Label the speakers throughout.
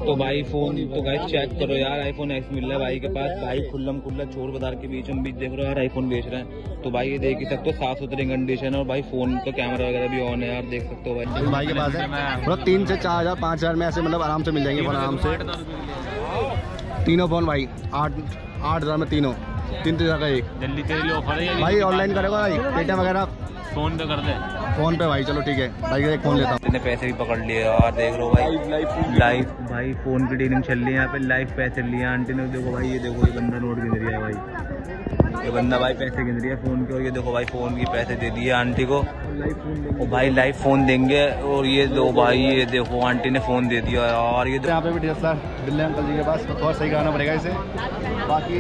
Speaker 1: तो भाई फोन तो गाइस चेक करो यार, आईफोन एक्स मिल रहा है भाई के पास। भाई खुल्लम खुल्ला चोर बाजार के बीच देख रहे हो यार, आईफोन बेच रहे हैं। तो भाई ये देख ही सकते हो, साफ सुथरी कंडीशन है और भाई फोन का कैमरा वगैरह भी ऑन है यार, देख सकते हो भाई।
Speaker 2: भाई के पास है मतलब 3 से 4 हजार 5 हजार में ऐसे मतलब आराम से मिल जाएंगे फोन, आराम से। तीनों फोन भाई 8 हजार में तीनों, 3 हजार का एक।
Speaker 3: जल्दी तेरे ऑफर है
Speaker 2: भाई ऑनलाइन करेगा भाई, पेटीएम वगैरह
Speaker 3: फोन पे कर दे,
Speaker 2: फोन पे भाई। चलो ठीक है भाई, एक फोन लेता हूँ।
Speaker 1: मैंने पैसे भी पकड़ लिए यार, देख लो भाई लाइव भाई फोन की डीलिंग चल रही है यहाँ पे, लाइव पैसे लिए आंटी ने। देखो भाई, ये देखो ये बंदा नोट गिन रहा है भाई, ये बंदा भाई पैसे गिन रही है फोन के। और ये देखो भाई फोन की पैसे दे दिए आंटी को, और भाई लाइव फोन देंगे। और ये दो भाई, ये देखो आंटी ने फोन दे दिया यार। ये
Speaker 2: यहाँ पे भी DSLR दिल्ली अंकल जी के पास, तो थोड़ा सही कराना पड़ेगा इसे। बाकी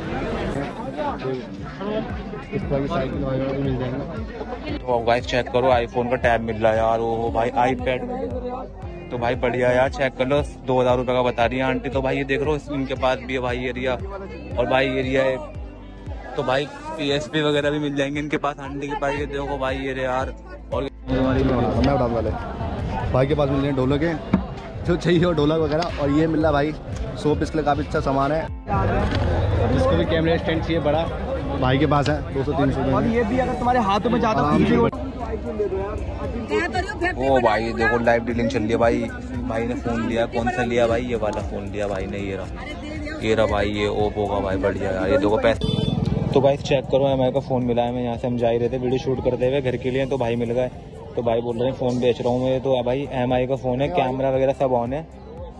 Speaker 2: इस तरह की साइकिल वगैरह भी मिल जाएंगे।
Speaker 1: तो गाइस चेक करो, आईफोन का टैब मिल रहा है यार। ओ भाई आईपैड तो भाई बढ़िया यार, चेक कर लो 2000 रुपये का बता रही है आंटी। तो भाई ये देख लो, इनके पास भी है भाई एरिया, और भाई एरिया है तो भाई PSP वगैरह भी मिल जाएंगे इनके पास आंटी के पास। ये देखो भाई ये यार, और
Speaker 2: वाले भाई के पास मिल रहे हैं ढोलक के, जो चाहिए हो ढोलक वगैरह। और ये मिल रहा भाई 100 पीस के लिए, काफ़ी अच्छा सामान है। जिसको भी कैमरा स्टैंड चाहिए बड़ा, भाई के पास है 200-300।
Speaker 4: और ये भी अगर तुम्हारे हाथों में ज्यादा
Speaker 1: ओ भाई ये देखो लाइव डीलिंग चल रही है भाई। भाई ने फोन लिया, कौन सा लिया भाई? ये वाला फोन लिया भाई ने, ये रहा भाई, ये ओप्पो का भाई, बढ़िया यार। ये देखो पैसे तो भाई चेक करो, MI का फोन मिला है। मैं यहाँ से हम जा ही रहे थे वीडियो शूट करते हुए घर के लिए, तो भाई मिल गए। तो भाई बोल रहे हैं फोन बेच रहा हूँ मैं। तो भाई MI का फोन है, कैमरा वगैरह सब ऑन है।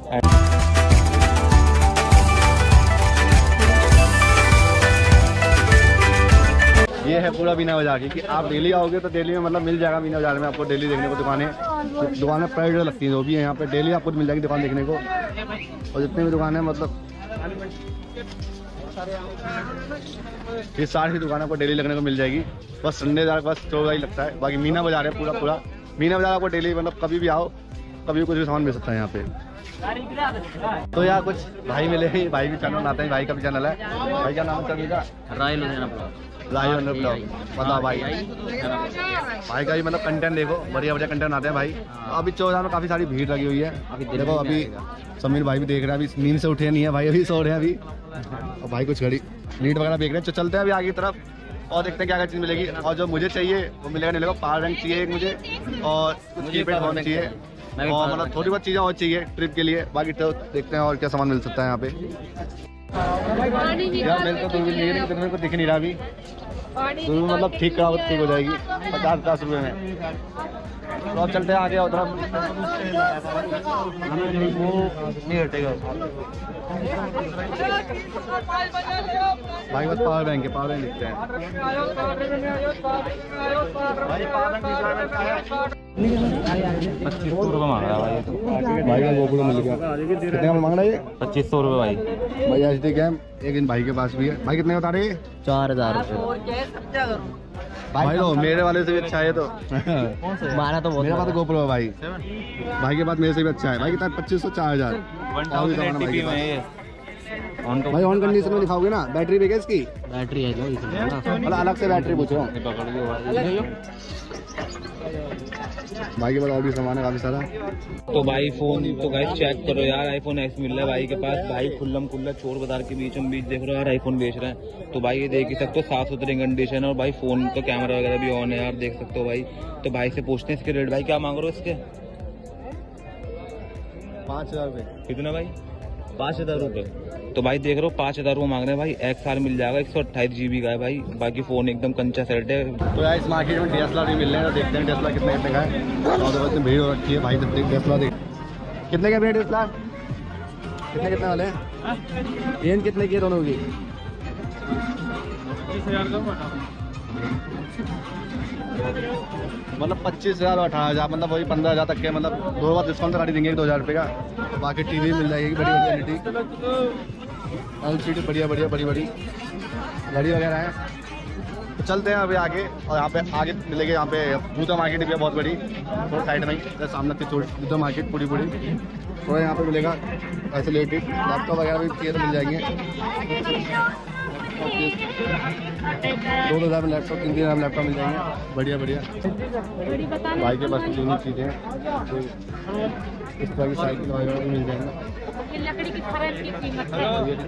Speaker 2: ये है पूरा मीना बाजार की, कि आप डेली आओगे तो डेली में मतलब मिल जाएगा। मीना बाजार में आपको डेली देखने को दुकानें प्राइवेट लगती हैं, जो भी है यहाँ पे डेली आपको मिल जाएगी दुकान देखने को। और जितनी भी दुकानें मतलब ये सारी दुकान आपको डेली लगने को मिल जाएगी। बस संडे बाजार बस 14 ही लगता है। बाकी मीना बाजार है पूरा मीना बाजार आपको डेली मतलब कभी भी आओ, कभी भी कुछ भी सामान मिल सकता है यहाँ पे। तो यार कुछ भाई मिले हैं, भाई भी चैनल बनाते हैं, भाई का भी चैनल है। भाई का नाम चैनल का राय ब्लॉग, बताओ भाई। भाई का भी मतलब कंटेंट देखो, बढ़िया कंटेंट आते हैं भाई। अभी 14 में काफी सारी भीड़ लगी हुई है। देखो अभी समीर भाई भी देख रहे हैं, अभी नींद से उठे नहीं है भाई, अभी सो रहे हैं अभी। और भाई कुछ घड़ी नीट वगैरह देख रहे हैं। तो चलते हैं अभी आगे की तरफ और देखते हैं क्या क्या चीज़ मिलेगी। और जो मुझे चाहिए वो मिलेगा नहीं, पावर बैंक चाहिए एक मुझे, और कुछ कीपैड फोन चाहिए, और मतलब थोड़ी बहुत चीज़ें और चाहिए ट्रिप के लिए। बाकी तो देखते हैं और क्या सामान मिल सकता है यहाँ पे। यार मेरे को मेरे को दिख नहीं रहा अभी, मतलब ठीक कराओ ठीक हो जाएगी 50-50 रुपये में। तो अब चलते हैं आगे उधर, नहीं हटेगा भाई। बस पावर बैंक है, पावर बैंक लिखते हैं भाई। पावर बैंक
Speaker 1: 2500 रुपये मांग रहा है भाई।
Speaker 2: भाई का गोकुल मिल गया। कितने का मांग रहा है?
Speaker 1: 2500 रुपये भाई।
Speaker 2: भाई HD कैम एक इन भाई के पास भी है। भाई कितने बता रहे?
Speaker 4: 4000 रुपये।
Speaker 2: भाई लो मेरे वाले से भी अच्छा है। तो
Speaker 4: हमारा तो
Speaker 2: मेरे पास गोप्रो है भाई, भाई के पास मेरे से भी अच्छा है। भाई कितना 2500-4000 भाई। ऑन कंडीशन में दिखाओगे ना? बैटरी भी है इसकी?
Speaker 4: बैटरी है जो
Speaker 2: मतलब अलग से बैटरी पूछ रहा हूँ। भाई के पास और भी सामान है काफी सारा।
Speaker 1: तो भाई फोन तो गाइस चेक करो यार, आईफोन एक्स मिल रहा है भाई के पास। भाई खुल्लम खुल्ला चोर बाजार के बीच देख रहे हो यार, आईफोन बेच रहे हैं। तो भाई ये देख ही सकते हो, साफ सुथरी कंडीशन है, और भाई फोन का कैमरा वगैरह भी ऑन है यार, देख सकते हो भाई। तो भाई से पूछते हैं इसके रेट। भाई क्या मांग रहे हो इसके?
Speaker 2: 5000 रुपये।
Speaker 1: कितना भाई? 5000 रुपये। तो भाई देख रहे हो 5000 रुपये मांग रहे हैं भाई। XR मिल जाएगा, 128 GB का है भाई। बाकी फोन एकदम कंचा सेट है।
Speaker 2: तो यार इस मार्केट में DSLR भी मिल रहे हैं, तो देखते हैं DSLR कितने का है। और भीड़ हो रखी है भाई, तो DSLR देख कितने का रेट DSLR कितने वाले हैं? रेंज कितने की है दोनों की? 25,000 मतलब 25,000 और 18,000, मतलब वही 15,000 तक के। मतलब 2 बार डिस्काउंट गाड़ी देंगे 2,000 रुपये का। बाकी TV मिल जाएगी बड़ी LCD, बढ़िया बड़ी घड़ी वगैरह है। तो चलते हैं अभी आगे, और यहाँ पे आगे मिलेगी यहाँ पे जूता मार्केट भी है बहुत बड़ी, थोड़ा साइड में ही सामने की जूता मार्केट पूरी थोड़ा यहाँ पे मिलेगा ऐसे रिलेटेड। लैपटॉप वगैरह भी चाहिए तो मिल जाएंगे। 2,000 में लैपटॉप, 3,000 में लैपटॉप मिल जाएंगे बढ़िया भाई के पास यूनिक चीज़ें हैं। इस तरह की साइकिल वगैरह भी मिल जाएंगे।
Speaker 5: लकड़ी की फरन की कीमत है।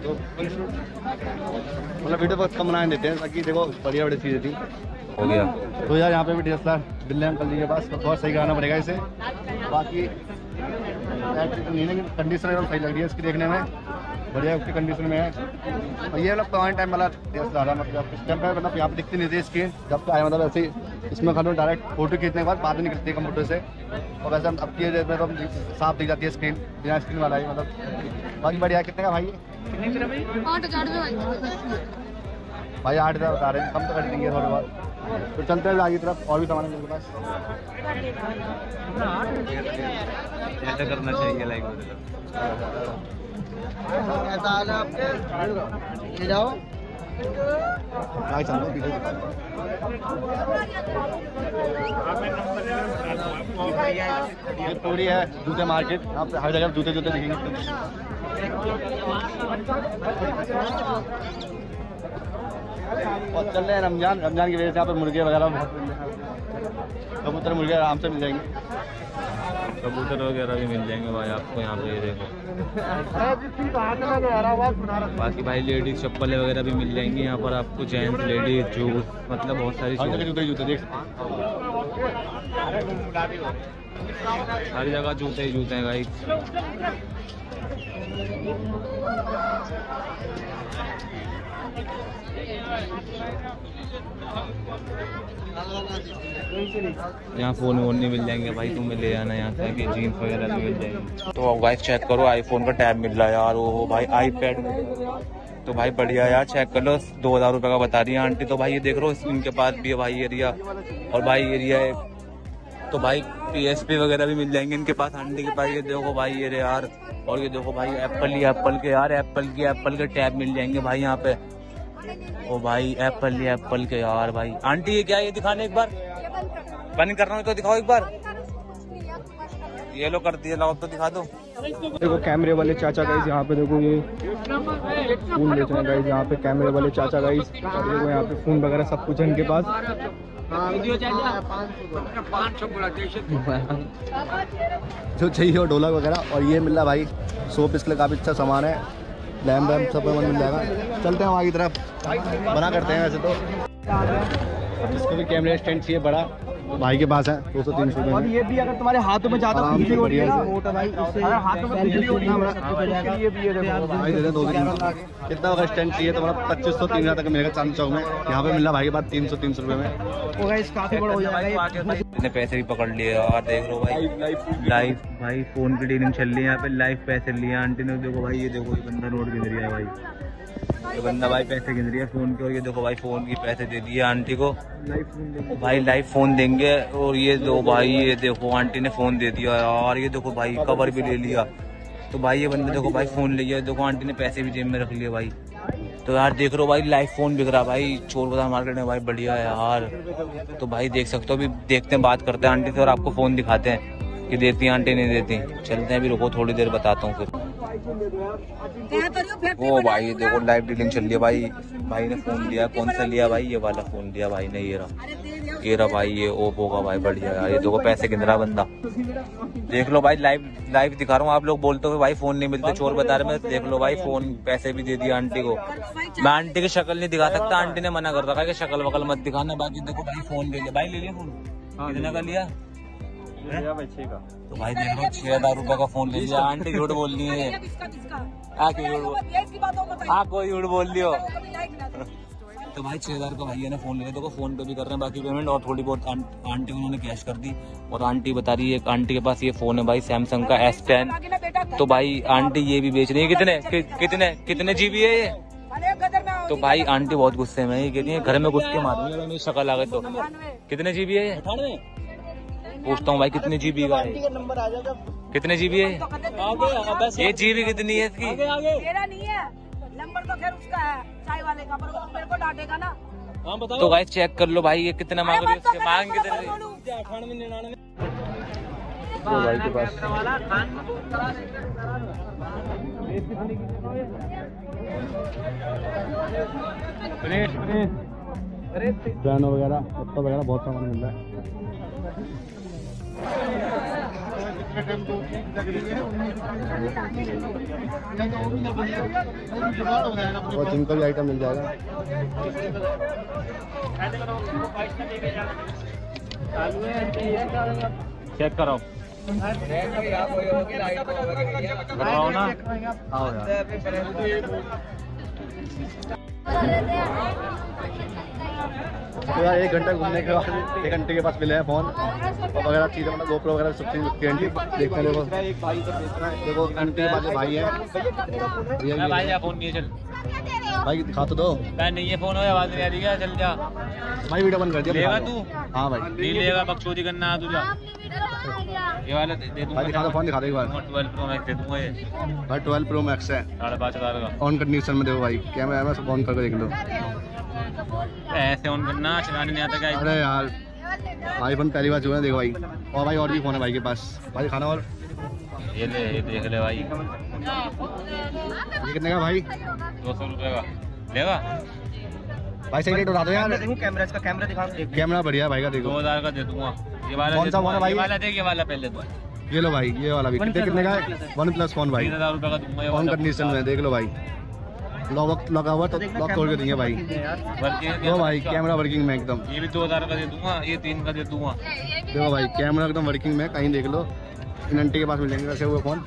Speaker 2: मतलब वीडियो बहुत कम बनाने देते हैं ताकि देखो बढ़िया बढ़िया चीज़ें थी।
Speaker 1: हो गया।
Speaker 2: तो यार यहाँ पे भी DSLR बिल्ले अंकल जी के पास बहुत सही कराना पड़ेगा इसे। बाकी नहीं, लेकिन कंडीशन एकदम सही लग रही है इसकी देखने में, बढ़िया उसकी कंडीशन में है। और ये मतलब पॉइंट टाइम वाला DSLR है, मतलब इस टाइम पे मतलब यहाँ पे दिखती नहीं थी स्क्रीन, जब आया मतलब ऐसे ही इसमें खाली डायरेक्ट फोटो खींचने के बाद बात नहीं करती है कंप्यूटर से। और वैसे अब की में तो साफ दिख जाती है स्क्रीन, बिना स्क्रीन वाला ही मतलब बाकी बढ़िया। कितने का भाई ये?
Speaker 5: 8,000
Speaker 2: भाई 8,000 बता रहे हैं, कम तो कर देंगे थोड़ी बहुत। तो चलते हैं आगे तरफ, और भी सामान है मेरे पास।
Speaker 1: ऐसा करना चाहिए लाइक
Speaker 4: ऐसा हाल है आपके, ले जाओ।
Speaker 2: ये पूरी है जूते मार्केट, यहाँ पे हर जगह जूते दिखेंगे। और चल रहे हैं रमजान की वजह से यहाँ पे मुर्गे वगैरह बहुत, कबूतर मुर्गे आराम से मिल जाएंगे।
Speaker 1: कबूतर वगैरह भी मिल जाएंगे भाई आपको यहाँ पे, ये देखो। बाकी भाई लेडीज चप्पलें वगैरह भी मिल जाएंगी यहाँ पर आपको, जेंट्स लेडीज जूस, मतलब बहुत सारी
Speaker 2: जूते देख
Speaker 1: हर जगह जूते ही जूते हैं भाई। यहाँ फ़ोन वोन नहीं मिल जाएंगे भाई, तुम्हें ले आना यहाँ से कि जीन्स वगैरह भी मिल जाएंगे। तो गाइस चेक करो, आईफोन का टैब मिल रहा है यार, वो भाई आईपैड तो भाई बढ़िया यार, चेक कर लो 2,000 रुपये का बता रही है आंटी। तो भाई ये देख लो इनके पास भी है भाई एरिया, और भाई एरिया है तो भाई PSP वगैरह भी मिल जाएंगे इनके पास आंटी के पास। ये देखो भाई ये यार, और ये देखो भाई एप्पल के यार, एप्पल के टैब मिल जाएंगे भाई यहाँ पे। ओ भाई एप्पल के यार भाई। आंटी ये क्या है, ये दिखाने एक बार, बंद करना है तो दिखाओ एक बार। ये लो कर दिया, लो तो दिखा दो।
Speaker 6: देखो कैमरे वाले चाचा गाइस, यहाँ पे देखो ये फोन बेच रहे हैं गाइस, यहाँ पे कैमरे वाले चाचा गाइस। और देखो यहाँ पे फोन वगैरह सब कुछ है इनके पास।
Speaker 2: जो चाहिए हो ढोलक वगैरह, और ये मिल रहा भाई सोप, इसके लिए काफ़ी अच्छा सामान है, लैम्प वैम्प सब मिल जाएगा। चलते हैं वहाँ की तरफ, बना करते हैं वैसे तो। इसको भी कैमरे स्टैंड चाहिए बड़ा, भाई के पास है 200-300 रुपये।
Speaker 6: और ये भी अगर तुम्हारे हाथों में ज्यादा
Speaker 2: हाथों में
Speaker 6: ये भी है देखो
Speaker 2: भाई, कितना अगर स्टैंड चाहिए तो मतलब 2500-3000 तक मिलेगा चांद चौक में। यहाँ पे मिल रहा भाई के पास 300 रुपये में।
Speaker 6: काफी बड़ा हो जाएगा।
Speaker 1: इतने पैसे भी पकड़ लिए और देख लो भाई लाइव भाई फोन की डीलिंग चल रही है यहाँ पे, लाइव पैसे लिए आंटी ने। देखो भाई, ये देखो ये बंदा नोट गिन रहा है भाई, ये बंदा भाई पैसे गिन रही है फोन के। और ये देखो भाई फोन की पैसे दे दिए आंटी को भाई, लाइव फोन देंगे। और ये दो भाई, ये देखो आंटी ने फोन दे दिया यार, ये देखो भाई कवर भी ले लिया। तो भाई ये बंदा देखो भाई फोन ले लिया, देखो आंटी ने पैसे भी जेब में रख लिए भाई। तो यार देख लो भाई लाइव फोन बिक रहा भाई चोर बाजार मार्केट में भाई, बढ़िया है यार। तो भाई देख सकते हो, अभी देखते हैं, बात करते हैं आंटी से और आपको फोन दिखाते हैं कि देती आंटी नहीं देती। चलते हैं अभी, रुको थोड़ी देर बताता हूँ फिर। वो भाई देखो लाइव डीलिंग चल रही है भाई, भाई ने फोन लिया, कौन सा लिया भाई, ये वाला फोन लिया भाई ने, ये रहा भाई, ये ओप्पो का भाई, बढ़िया यार। ये देखो पैसे गिन रहा बंदा, देख लो भाई लाइव दिखा रहा हूँ। आप लोग बोलते हो भाई फोन नहीं मिलते चोर बता रहे, मैं देख लो भाई फोन, पैसे भी दे दिया आंटी को। मैं आंटी की शक्ल नहीं दिखा सकता, आंटी ने मना कर रखा है कि शक्ल वकल मत दिखाना। बाकी देखो भाई फोन ले लिया भाई, ले लिया फोन, कितने का लिया? तो भाई देख लो 6,000 रुपए का फोन ले लिया। आंटी झूठ बोल रही है, कोई झूठ बोल रही हो। तो भाई 6,000 का भैया ने फोन ले लिया, देखो फोन पे भी कर रहे हैं बाकी पेमेंट, और थोड़ी बहुत आंटी उन्होंने कैश कर दी। और आंटी बता रही है, आंटी के पास ये फोन है भाई सैमसंग का S10। तो भाई आंटी ये भी बेच रही है। कितने GB है ये? तो भाई आंटी बहुत गुस्से में, ये कहती है घर में घुस के मारूंगी अगर मेरी शक्ल आ गई तो। कितने GB है ये? पूछता हूँ भाई कितने GB का है, कितने GB है ये? GB कितनी है इसकी?
Speaker 7: मेरा नहीं है नंबर, तो खैर उसका है चाय वाले का, पर वो मेरे को डांटेगा ना।
Speaker 1: तो गाइस चेक कर लो भाई ये कितना मांग रही है, उसके मांग कितने?
Speaker 2: भाई के पास पियानो वगैरह, लैपटॉप वगैरह बहुत सामान मिल रहा है। और जिम का भी आइटम मिल जाएगा।
Speaker 3: चेक कराओ करवाओ ना।
Speaker 2: आओ यार। तो यार 1 घंटा घूमने के बाद 1 घंटे के पास मिले हैं फ़ोन और वगैरह चीज़ें, मतलब गोप्रो वगैरह सब चीज़ देखते हैं। देखो देखो आंटी के पास भाई है,
Speaker 3: भाई या फोन नहीं है, चल
Speaker 2: भाई दिखा तो दो
Speaker 3: नहीं है फोन, हो आवाज नहीं आ रही है, चल जा
Speaker 2: भाई, वीडियो बंद कर दिया।
Speaker 3: लेगा तू?
Speaker 2: हाँ भाई
Speaker 3: नहीं लेगा, बकचोदी करना तुझा। ये वाला दे दूंगा
Speaker 2: भाई, दिखा दो फ़ोन, दिखा दो एक बार।
Speaker 3: 12 प्रो मैक्स दे दूंगा ये,
Speaker 2: भाई 12 प्रो मैक्स है,
Speaker 3: 5,500 का।
Speaker 2: ऑन कंडीशन में देखो भाई, कैमरा है सब ऑन करके देख लो।
Speaker 3: ऐसे ऑन करना, चलाने नहीं आता क्या?
Speaker 2: अरे यार आईफोन पहली बार जो है देखो भाई। और भाई और भी फ़ोन है भाई के पास। भाई खाना और
Speaker 3: ये ले, ये देख ले भाई,
Speaker 2: ये कितने का भाई?
Speaker 3: 200 रुपये का लेगा
Speaker 2: भाई सही रेट बता दो यार।
Speaker 4: कैमरा, इसका कैमरा दिखा दो।
Speaker 2: कैमरा बढ़िया भाई का, देखो
Speaker 3: 2000 का दे दूंगा। ये वाला
Speaker 2: कौन सा फोन है भाई?
Speaker 3: ये वाला देख, ये वाला पहले दो।
Speaker 2: ये लो भाई, ये वाला भी कितने का है? OnePlus फोन भाई,
Speaker 3: 3000 रुपये का दूंगा।
Speaker 2: ऑन कंडीशन में देख लो भाई, लॉक लगा हुआ तो लॉक तोड़ के देंगे भाई। लो भाई कैमरा वर्किंग में एकदम।
Speaker 3: ये भी 2000 का दे दूंगा, ये 3 का दे दूंगा।
Speaker 2: देखो भाई कैमरा एकदम वर्किंग में, कहीं देख लो। इन आंटी के पास मिलेंगे वैसे वो फ़ोन।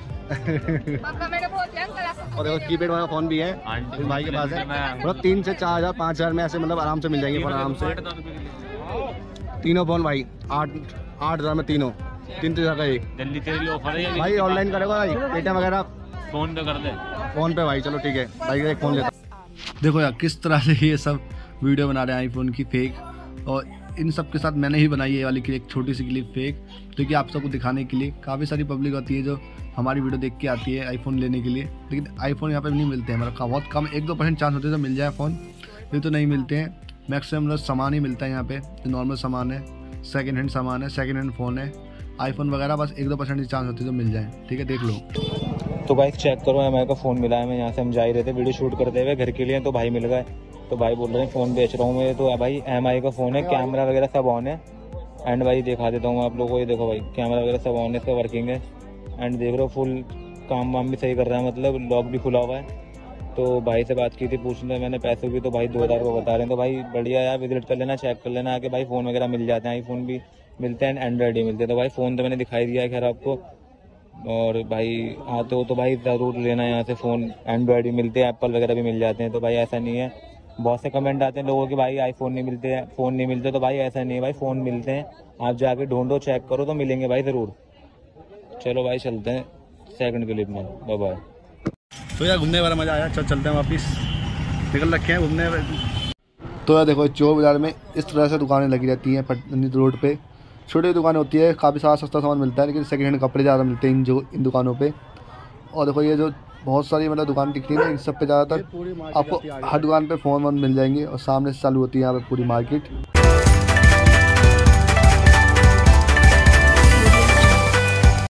Speaker 2: और देखो कीपैड वाला फ़ोन भी है इन भाई के पास है। मतलब 3 से 4,000 5,000 में ऐसे मतलब आराम से मिल जाएंगे फ़ोन, आराम से। तीनों फ़ोन भाई 8,000 में, तीनों 3,000 का एक।
Speaker 3: जल्दी तेरे लिए ऑफर है
Speaker 2: भाई ऑनलाइन करेगा भाई, पेटीएम वगैरह
Speaker 3: फोन पे कर दे।
Speaker 2: फ़ोन पे भाई, चलो ठीक है भाई का एक फ़ोन लेता।
Speaker 8: देखो यार किस तरह से ये सब वीडियो बना रहे हैं आईफोन की फेक, और इन सब के साथ मैंने ही बनाई है ये वाली क्लिप, छोटी सी क्लिप फेक, जो कि आप सबको दिखाने के लिए। काफ़ी सारी पब्लिक होती है जो हमारी वीडियो देख के आती है आईफोन लेने के लिए, लेकिन आईफोन यहाँ पे नहीं मिलते हैं। मतलब बहुत कम 1-2% चांस होते हैं तो मिल जाए फ़ोन, ये तो नहीं मिलते हैं। मैक्सिमम मतलब सामान ही मिलता है यहाँ पे, जो नॉर्मल सामान है, सेकेंड हैंड सामान है, सेकेंड हैंड फ़ोन है, आईफोन वगैरह बस 1-2% ही चांस होते हैं तो मिल जाए। ठीक है, देख लो।
Speaker 1: तो भाई चेक करो, एमआई का फ़ोन मिला है। मैं यहाँ से हम जा ही रहे थे वीडियो शूट करते हुए घर के लिए, तो भाई मिल गए। तो भाई बोल रहे हैं फ़ोन बेच रहा हूँ मैं। तो भाई एमआई का फ़ोन है, कैमरा वगैरह सब ऑन है। एंड भाई दिखा देता हूँ आप लोगों को, ये देखो भाई कैमरा वगैरह सब ऑन है, इसका वर्किंग है। एंड देख रहे हो फुल काम वाम भी सही कर रहा है, मतलब लॉक भी खुला हुआ है। तो भाई से बात की थी, पूछने मैंने पैसों की, तो भाई 2,000 रुपये बता रहे हैं। तो भाई बढ़िया यार, विजिट कर लेना, चेक कर लेना आके। भाई फ़ोन वगैरह मिल जाते हैं, आईफोन भी मिलते हैं, एंड्रॉइड भी मिलते हैं। तो भाई फ़ोन तो मैंने दिखाई दिया है खैर आपको। और भाई आते हो तो भाई ज़रूर लेना यहाँ से फ़ोन। एंड्रॉइड भी मिलते हैं, एप्पल वगैरह भी मिल जाते हैं। तो भाई ऐसा नहीं है, बहुत से कमेंट आते हैं लोगों के भाई आईफोन नहीं मिलते हैं, फ़ोन नहीं मिलते। तो भाई ऐसा नहीं है भाई, फ़ोन मिलते हैं, आप जाके ढूंढो, चेक करो तो मिलेंगे भाई ज़रूर। चलो भाई चलते हैं सेकंड क्लिप में, बाय बाय।
Speaker 2: तो यार घूमने वाला मज़ा आया, चलते हैं वापस, निकल रखे हैं घूमने।
Speaker 8: तो यार देखो चोर बाज़ार में इस तरह से दुकानें लगी रहती हैं पटनी रोड पे। छोटी दुकानें होती है, काफ़ी सारा सस्ता सामान मिलता है, लेकिन सेकंड हैंड कपड़े ज़्यादा मिलते हैं इन दुकानों पे। और देखो ये जो बहुत सारी मतलब दुकान दिखती है ना, इन सब पे ज़्यादातर आपको हर दुकान पे फ़ोन वोन मिल जाएंगे, और सामने से चालू होती है यहाँ पे पूरी मार्केट।